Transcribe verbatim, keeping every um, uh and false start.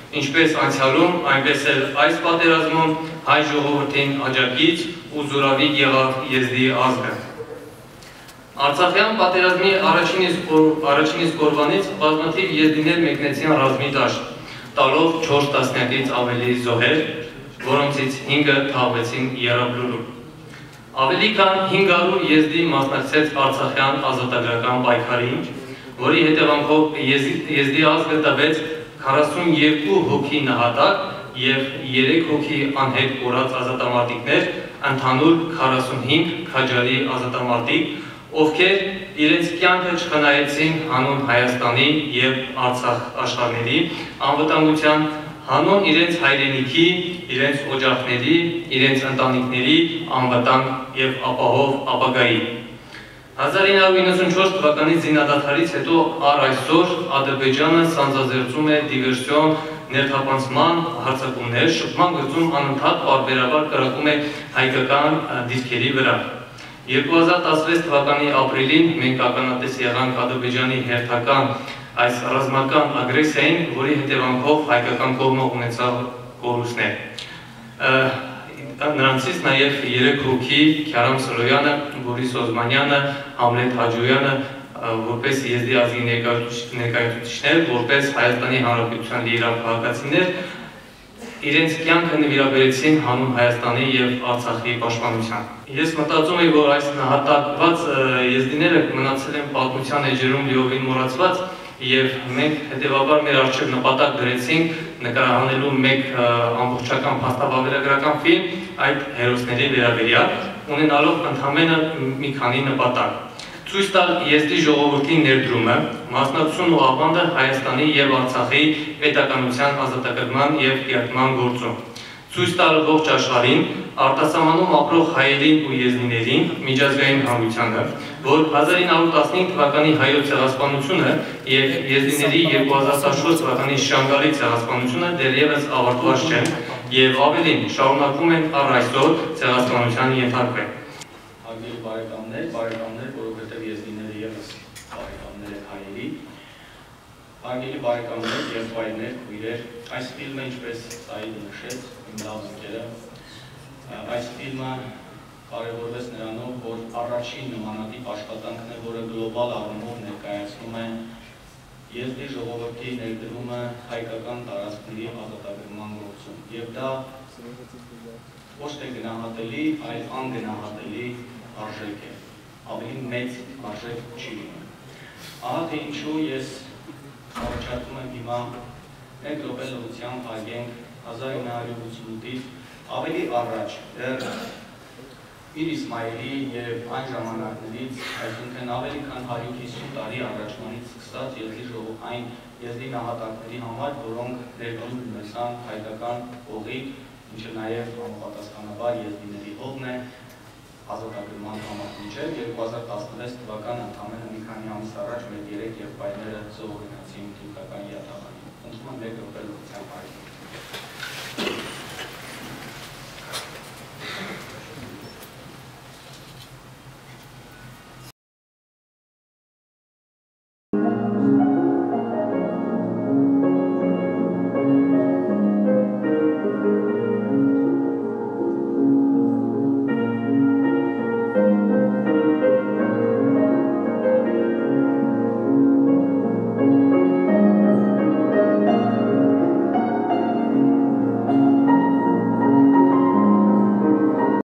ինչպես անցյալում, այնպես էլ այս պատերազմում հայ ժողովրդին աջակից ու զորավի եղավ եզդի ազգը։ Արցախյան պատերազմի առաջին իսկ օրվանից բազմաթիվ եզդիներ մեկնեցին ռազմի դաշտ, տալով չորս տասնյակից ավելի զոհեր, որոնցից հինգը թաղվեցին Եռաբլուրում։ Ավելի քան հինգ հարյուր եզդի մասնակցեց Արցախյան ազատագրական պայքարին, որի հետևանքով եզդի ազգը տվեց քառասունյոթ հոգի նահատակ և երեք հոգի անհետ կորած ազատամարտիկներ, ընդհանուր քառասունհինգ քաջարի ազատամարտիկ, ովքեր իրենց կյանքը չխնայեցին հանուն Հայաստանի և Արցախ աշխարհների անվտանգության, հանուն իրենց հայրենիքի, իրենց օջախների, իրենց ընտանիքների անվտանգ և ապահով ապագայի։ հազար ինը հարյուր իննսունչորս թվականի զինադադարից հետո առ այսօր Ադրբեջանը սանձազերծում է դիվերսիոն ներթափանցման հարձակումներ, շփման գծում անընդհատ պարբերաբար կրակում է հայկական դիրքերի վրա։ երկու հազար տասնվեց թվականի ապրիլին մենք ականատես եղանք Ադրբեջանի հերթական այս ռազմական ագրեսիային, որի հետևանքով հայկական կողմը ունեցավ կորուստներ։ Նրանցից նաև երեք հոգի Քյարամ Սրոյանը, Բորիս Օզմանյանը, Համլետ Հաջոյանը որպես եզդի ազգի ներկայացուցիչներ, որպես Հայաստանի Հանրապետության լիիրավ քաղաքացիներ, իրենց կյանքը նվիրաբերեցին հանուն Հայաստանի և Արցախի պաշտպանության։ Ես մտածում եմ, որ այս նահատակված եզդիները մնացել են պատմության էջերում լիովին մոռացված, և մենք հետևաբար մեր առջև նպատակ դրեցինք նկարահանելու մեկ ամբողջական փաստավավերագրական ֆիլմ այդ հերոսների վերաբերյալ, ունենալով ընդամենը մի քանի նպատակ։ Ցույց տալ եզդի ժողովրդի ներդրումը, մասնակցությունն ու ավանդը Հայաստանի և Արցախի պետականության ազատագրման և կերտման գործում։ Ցույց տալ ողջ աշխարհին, արտասահմանում ապրող հայերին ու եզդիներին միջազգային հանրությանը, որ հազար ինը հարյուր տասնհինգ թվականի հայոց ցեղասպանությունը և եզդիների երկու հազար տասնչորս թվականի Շանգալի ցեղասպանությունը դեռևս ավարտված չեն և ավելին շարունակվում են առ այսօր ցեղասպանության ենթարկվել։ Հարգելի բարեկամներ, բարեկամներ, որովհետև եզդիները ևս բարեկամներ են հայերի, հարգելի բարեկամներ, եղբայրներ, քույրեր, այս ֆիլմը, ինչպես Սաիդը նշեց, իմ լավ ընկերը, այս ֆիլմը կարևորվեց նրանով, որ առաջին նմանատիպ աշխատանքն է, որը գլոբալ առումով ներկայացնում է եզդի ժողովրդի ներդրումը հայկական տարածքների ազատագրման գործում, և դա ոչ թե գնահատելի, այլ անգնահատելի արժեք է, ավելի մեծ արժեք չի լինում։ Ահա թե ինչու ես առաջարկում եմ հիմա մեկ րոպե լռությամբ այգենք հազար ինը հարյուր ութսունութից ավելի առաջ, դեռ Պիր Իսմայելի և այն ժամանակներից, այսինքն ավելի քան հարյուր հիսուն տարի առաջվանից սկսած այն եզդի նահատակների համար, որոնք ներդրում ունեցան հայկական կողմից, ինչը նաև համապատասխանաբար եզդիների հողն է ազատագրման համար, մինչև երկու հազար տասնվեց թվական ընդամենը մի քանի ամիս առաջ մեր երեք եղբայրները զոհ գնացին թուրքական յաթաղանին։ Խնդրում եմ մեկ րոպե